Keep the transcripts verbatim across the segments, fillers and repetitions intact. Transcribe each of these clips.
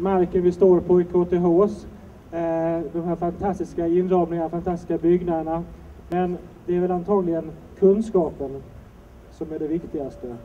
marken vi står på i K T H:s. De här fantastiska inramningarna, fantastiska byggnaderna. Men det är väl antagligen kunskapen som är det viktigaste.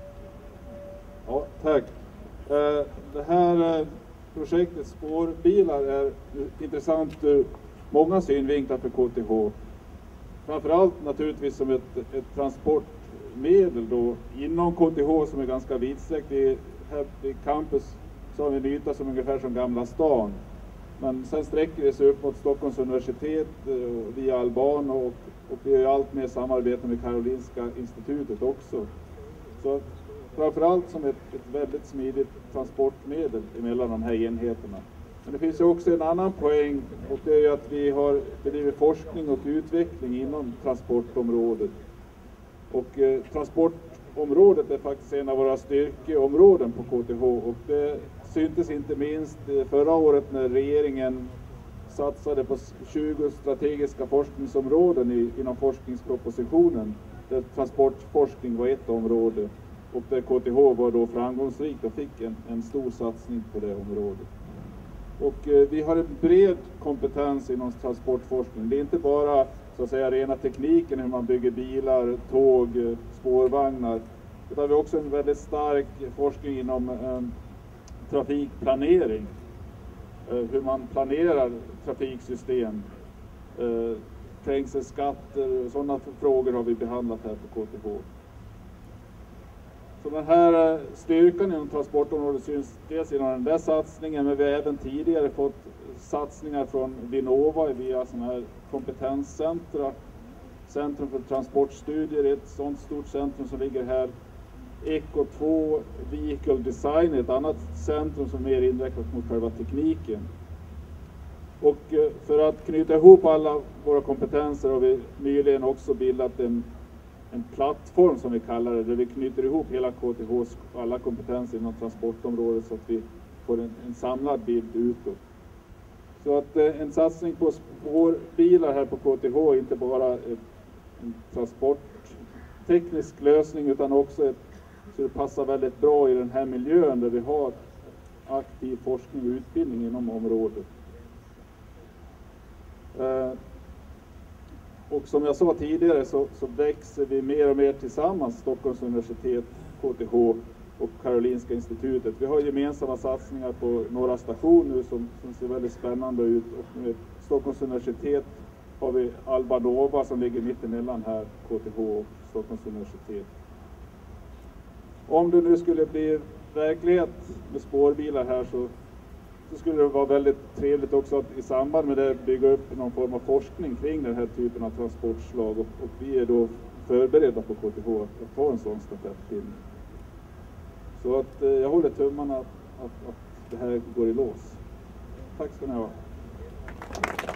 Ja, tack. Det här projektet spårbilar är intressant ur många synvinklar för K T H. Framförallt naturligtvis som ett, ett transportmedel då inom K T H som är ganska vidsträckt. I, här i campus så har vi en yta som ungefär som Gamla stan. Men sen sträcker det sig upp mot Stockholms universitet via Alban och, och vi har allt mer samarbete med Karolinska institutet också. Så framförallt som ett, ett väldigt smidigt transportmedel emellan de här enheterna. Men det finns ju också en annan poäng och det är ju att vi har bedrivit forskning och utveckling inom transportområdet. Och eh, transportområdet är faktiskt en av våra styrkeområden på K T H och det syntes inte minst förra året när regeringen satsade på tjugo strategiska forskningsområden i, inom forskningspropositionen där transportforskning var ett område och där K T H var då framgångsrikt och fick en, en stor satsning på det området. Och eh, vi har en bred kompetens inom transportforskning. Det är inte bara så att säga rena tekniken hur man bygger bilar, tåg, spårvagnar. Utan vi har också en väldigt stark forskning inom eh, trafikplanering. Eh, hur man planerar trafiksystem. Eh, trängselskatter, sådana frågor har vi behandlat här på K T H. Så den här styrkan inom transportområdet syns dels inom den där satsningen, men vi har även tidigare fått satsningar från Vinnova via sådana här kompetenscentra. Centrum för transportstudier är ett sådant stort centrum som ligger här. Eco två Vehicle Design är ett annat centrum som är mer inriktat mot själva tekniken. Och för att knyta ihop alla våra kompetenser har vi nyligen också bildat en en plattform som vi kallar det, där vi knyter ihop hela K T H:s alla kompetenser inom transportområdet så att vi får en, en samlad bild utåt. Så att eh, en satsning på spårbilar här på K T H är inte bara ett, en transportteknisk lösning utan också ett, så det passar väldigt bra i den här miljön där vi har aktiv forskning och utbildning inom området. Eh, Och som jag sa tidigare så, så växer vi mer och mer tillsammans, Stockholms universitet, K T H och Karolinska institutet. Vi har gemensamma satsningar på några stationer som, som ser väldigt spännande ut. Och med Stockholms universitet har vi Alba Nova som ligger mittemellan här, K T H och Stockholms universitet. Om det nu skulle bli verklighet med spårbilar här så Så skulle det vara väldigt trevligt också att i samband med det bygga upp någon form av forskning kring den här typen av transportslag. Och, och vi är då förberedda på K T H att ta en sån stafettpinne. Så att eh, jag håller tummarna att, att, att det här går i lås. Tack ska ni ha.